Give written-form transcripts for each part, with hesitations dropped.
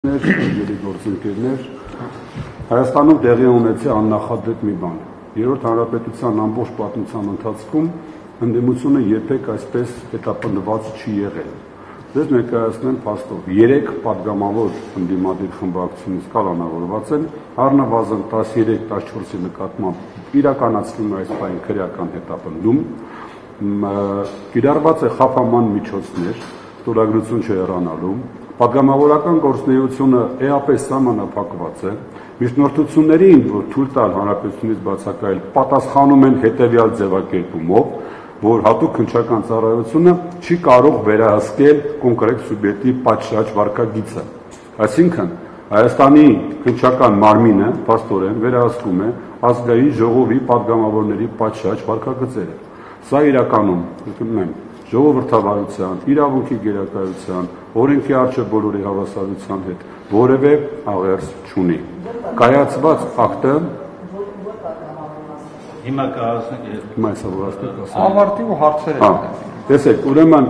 Գործընկերներ Հայաստանում տեղի ունեցի աննախադեպ մի բան։ Երրորդ հանրապետության ամբողջ պատմության ընթացքում ընդդիմությունը երբեք այսպես հետապնդված չի եղել։ Ձեզ ներկայացնեմ փաստով 3 падգամավոր ընդդիմադիր խմբակցությունից կալանավորված են, առնվազն 13-14-ի նկատմամբ իրականացվում է այս պայն քրեական հետապնդում, կիրառված է խափաման միջոցներ, ստորագրություն չհեռանալու, Պատգամավորական գործունեությունը էապես սահմանափակված է, միջնորդություններին, որ թույլ տալ հանրապետությունից բացակայել, պատասխանում են հետևյալ ձևակերպումով, որ հատուկ քննչական ծառայությունը չի կարող վերահսկել կոնկրետ սուբյեկտի պատշաճ վարքագիծը։ Այսինքն, Հայաստանի քննչական մարմինը փաստորեն վերահսկում է ազգային ժողովի պատգամավորների պատշաճ վարքագծերը։ Սա իրականում ժողովրդավարության, իրավունքի գերակայության, օրենքի առջև բոլորի հավասարության հետ որևէ աղերս չունի։ Կայացված ակտը հիմա կհասնենք ավարտի ու հարցերը։ Տեսեք, ուրեմն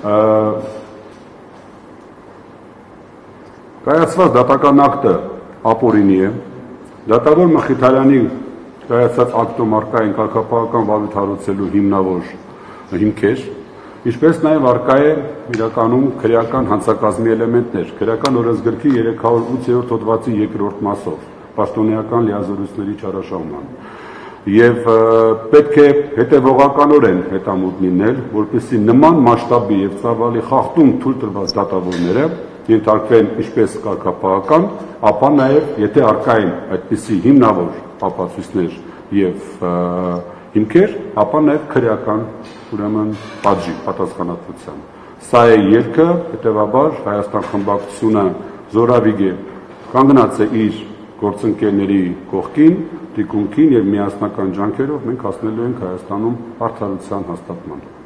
կայացված դատական ակտը ապօրինի է, դատավոր Մխիթարյանի կայացած ակտում առկա են կարգապահական վավիթ հարուցելու հիմնավոր հիմքեր, Ինչպես նաև առկա է իրականում քրեական հանցակազմի էլեմենտներ, քրեական օրենսգրքի 308-րդ հոդվածի 2-րդ մասով, պաշտոնեական լիազորությունների չարաշահման։ Եվ պետք է հետևողականորեն հետամուտ լինել, որպեսզի նման մասշտաբի եւ ծավալի խախտում թույլ տրված դատավորները ենթարկվեն ինչպես կարգապահական, ապա նաև եթե առկա են այդպիսի հիմնավոր ապացույցներ եւ հիմքեր, ապա նաև քրեական ուրեմն պատժի պատասխանատվության։ Սա է ելքը, հետևաբար Հայաստան խմբակցությունը զորավիգ է կանգնած է իր գործընկերների կողքին, թիկունքին եւ միասնական ջանքերով մենք հասնելու ենք Հայաստանում արդարության հաստատման։